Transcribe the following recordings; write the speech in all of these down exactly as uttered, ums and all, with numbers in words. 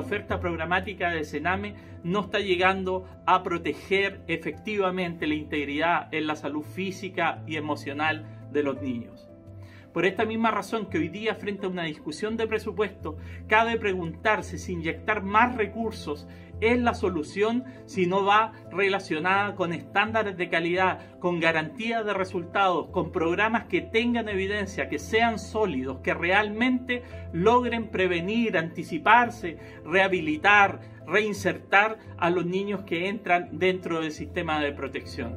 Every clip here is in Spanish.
oferta programática de Sename no está llegando a proteger efectivamente la integridad en la salud física y emocional de los niños. Por esta misma razón que hoy día, frente a una discusión de presupuesto, cabe preguntarse si inyectar más recursos es la solución, si no va relacionada con estándares de calidad, con garantías de resultados, con programas que tengan evidencia, que sean sólidos, que realmente logren prevenir, anticiparse, rehabilitar, reinsertar a los niños que entran dentro del sistema de protección.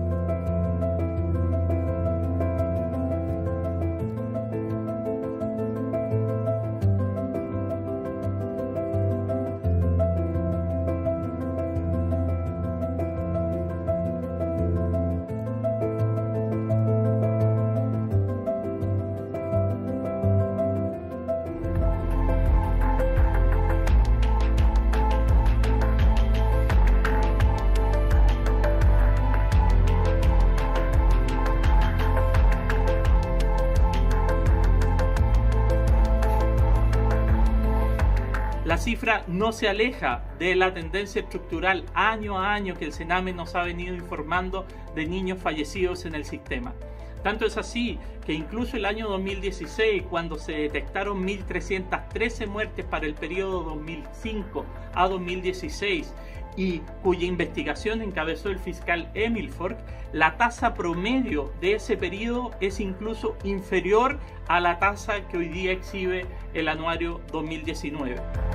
La cifra no se aleja de la tendencia estructural año a año que el Sename nos ha venido informando de niños fallecidos en el sistema. Tanto es así que incluso el año dos mil dieciséis, cuando se detectaron mil trescientas trece muertes para el periodo dos mil cinco a dos mil dieciséis y cuya investigación encabezó el fiscal Emil Fork, la tasa promedio de ese periodo es incluso inferior a la tasa que hoy día exhibe el anuario dos mil diecinueve.